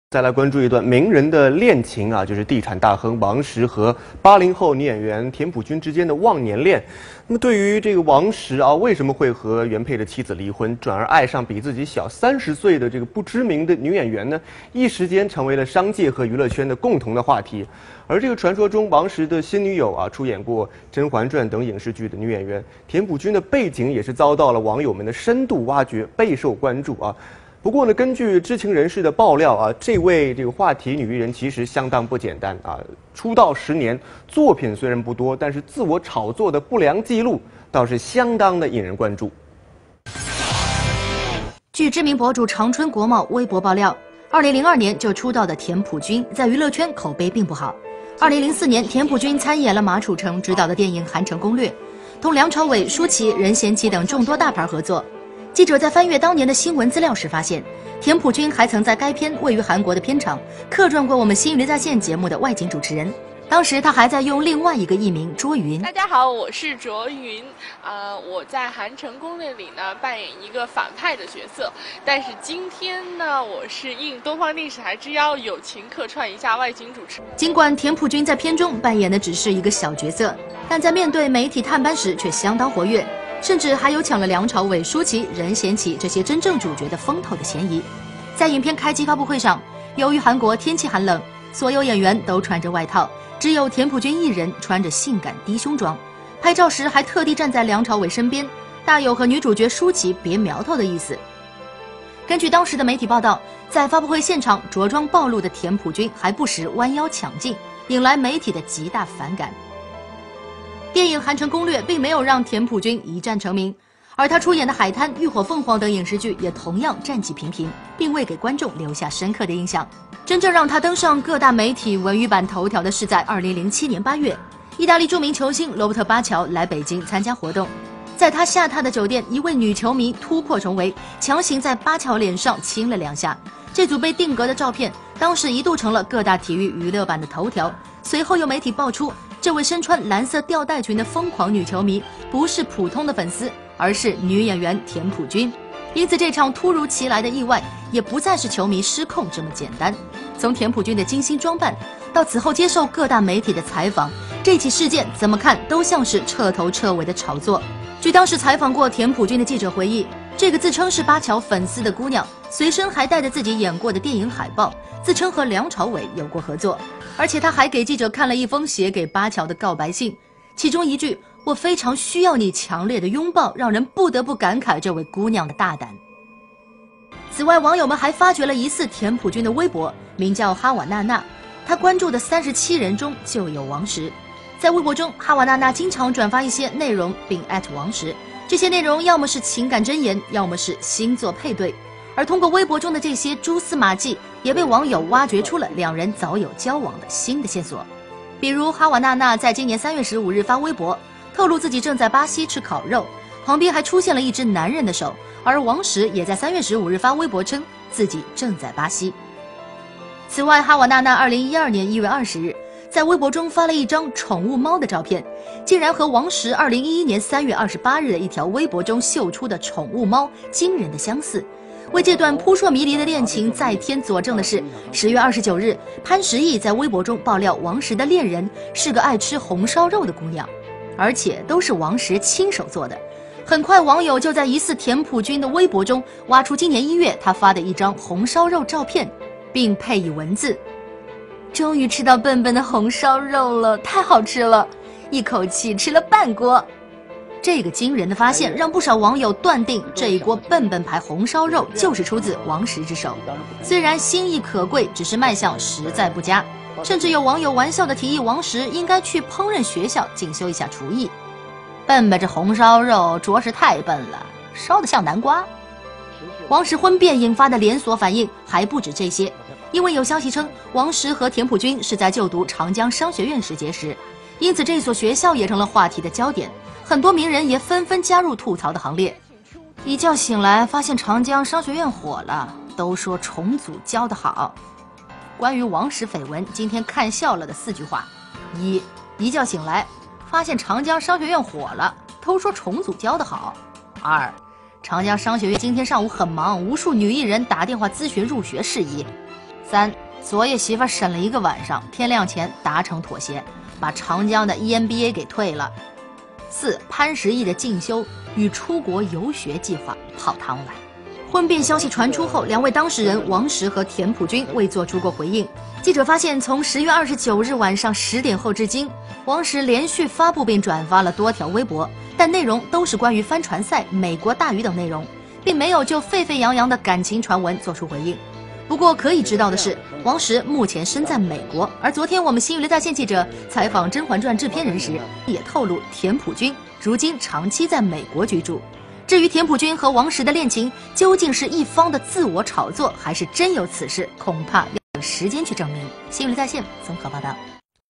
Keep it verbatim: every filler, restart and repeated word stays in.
再来关注一段名人的恋情啊，就是地产大亨王石和八零后女演员田朴珺之间的忘年恋。那么对于这个王石啊，为什么会和原配的妻子离婚，转而爱上比自己小三十岁的这个不知名的女演员呢？一时间成为了商界和娱乐圈的共同的话题。而这个传说中王石的新女友啊，出演过《甄嬛传》等影视剧的女演员田朴珺的背景也是遭到了网友们的深度挖掘，备受关注啊。不过呢，根据知情人士的爆料啊，这位这个话题女艺人其实相当不简单啊。出道十年，作品虽然不多，但是自我炒作的不良记录倒是相当的引人关注。 据知名博主长春国贸微博爆料，二零零二年就出道的田朴珺在娱乐圈口碑并不好。二零零四年，田朴珺参演了马楚成执导的电影《韩城攻略》，同梁朝伟、舒淇、任贤齐等众多大牌合作。记者在翻阅当年的新闻资料时发现，田朴珺还曾在该片位于韩国的片场客串过我们新娱在线节目的外景主持人。当时他还在用另外一个艺名卓云。 大家好，我是卓云，呃，我在《韩城攻略》里呢扮演一个反派的角色，但是今天呢，我是应东方电视台之邀，友情客串一下外景主持。 尽管田朴珺在片中扮演的只是一个小角色，但在面对媒体探班时却相当活跃。甚至还有抢了梁朝伟、舒淇、任贤齐这些真正主角的风头的嫌疑。在影片开机发布会上，由于韩国天气寒冷，所有演员都穿着外套，只有田朴珺一人穿着性感低胸装。拍照时还特地站在梁朝伟身边，大有和女主角舒淇别苗头的意思。根据当时的媒体报道，在发布会现场着装暴露的田朴珺还不时弯腰抢镜，引来媒体的极大反感。电影《韩城攻略》并没有让田朴珺一战成名，而他出演的《海滩》《浴火凤凰》等影视剧也同样战绩平平，并未给观众留下深刻的印象。真正让他登上各大媒体文娱版头条的是在二零零七年八月，意大利著名球星罗伯特·巴乔来北京参加活动，在他下榻的酒店，一位女球迷突破重围，强行在巴乔脸上亲了两下。这组被定格的照片当时一度成了各大体育娱乐版的头条。随后有媒体爆出，这位身穿蓝色吊带裙的疯狂女球迷不是普通的粉丝，而是女演员田朴珺。因此这场突如其来的意外也不再是球迷失控这么简单。从田朴珺的精心装扮到此后接受各大媒体的采访，这起事件怎么看都像是彻头彻尾的炒作。据当时采访过田朴珺的记者回忆，这个自称是巴乔粉丝的姑娘随身还带着自己演过的电影海报，自称和梁朝伟有过合作，而且他还给记者看了一封写给巴乔的告白信，其中一句“我非常需要你强烈的拥抱”，让人不得不感慨这位姑娘的大胆。此外，网友们还发掘了疑似田朴珺的微博，名叫哈瓦娜娜，她关注的三十七人中就有王石。在微博中，哈瓦娜娜经常转发一些内容并艾特王石，这些内容要么是情感箴言，要么是星座配对。而通过微博中的这些蛛丝马迹，也被网友挖掘出了两人早有交往的新的线索。比如哈瓦娜娜在今年三月十五日发微博，透露自己正在巴西吃烤肉，旁边还出现了一只男人的手。而王石也在三月十五日发微博称自己正在巴西。此外，哈瓦娜娜二零一二年一月二十日在微博中发了一张宠物猫的照片，竟然和王石二零一一年三月二十八日的一条微博中秀出的宠物猫惊人的相似。为这段扑朔迷离的恋情再添佐证的是，十月二十九日，潘石屹在微博中爆料王石的恋人是个爱吃红烧肉的姑娘，而且都是王石亲手做的。很快，网友就在疑似田朴珺的微博中挖出今年一月他发的一张红烧肉照片，并配以文字：“终于吃到笨笨的红烧肉了，太好吃了，一口气吃了半锅。”这个惊人的发现让不少网友断定这一锅笨笨牌红烧肉就是出自王石之手。虽然心意可贵，只是卖相实在不佳，甚至有网友玩笑的提议王石应该去烹饪学校进修一下厨艺。笨笨这红烧肉着实太笨了，烧得像南瓜。王石婚变引发的连锁反应还不止这些，因为有消息称王石和田朴珺是在就读长江商学院时结识，因此这所学校也成了话题的焦点。很多名人也纷纷加入吐槽的行列。一觉醒来发现长江商学院火了，都说重组教得好。关于王石绯闻，今天看笑了的四句话：一，一觉醒来发现长江商学院火了，都说重组教得好；二，长江商学院今天上午很忙，无数女艺人打电话咨询入学事宜； 三，昨夜媳妇审了一个晚上，天亮前达成妥协，把长江的 E M B A 给退了。四，潘石屹的进修与出国游学计划泡汤了。婚变消息传出后，两位当事人王石和田朴珺未做出过回应。记者发现，从十月二十九日晚上十点后至今，王石连续发布并转发了多条微博，但内容都是关于帆船赛、美国大鱼等内容，并没有就沸沸扬扬的感情传闻做出回应。不过可以知道的是，王石目前身在美国，而昨天我们新娱乐在线记者采访《甄嬛传》制片人时，也透露田朴珺如今长期在美国居住。至于田朴珺和王石的恋情究竟是一方的自我炒作，还是真有此事，恐怕要有时间去证明。新娱乐在线综合报道。